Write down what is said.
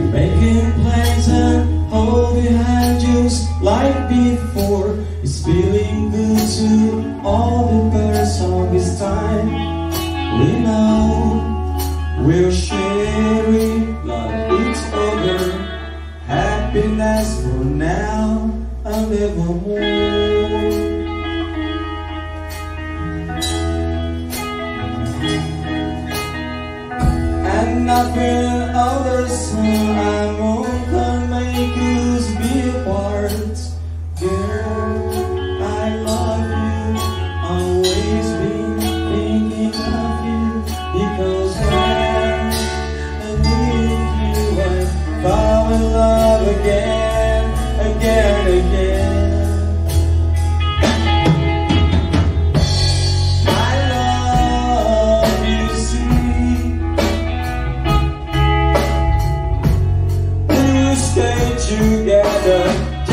making plans and holding hands just like before. It's feeling good to all the birds of this time. We know we're sharing like each other, happiness for now and evermore. And nothing other sun and moon can make us be apart. Girl, I love you, always been thinking of you, because when I'm with you I fall in love again, again, again. Together